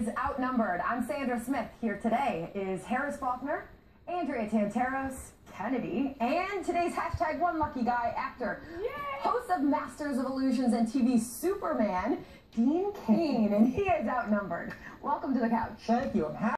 is Outnumbered. I'm Sandra Smith. Here today is Harris Faulkner, Andrea Tanteros, Kennedy, and today's hashtag one lucky guy, actor, host of Masters of Illusions and TV Superman, Cain, and he is outnumbered. Welcome to the couch. Thank you.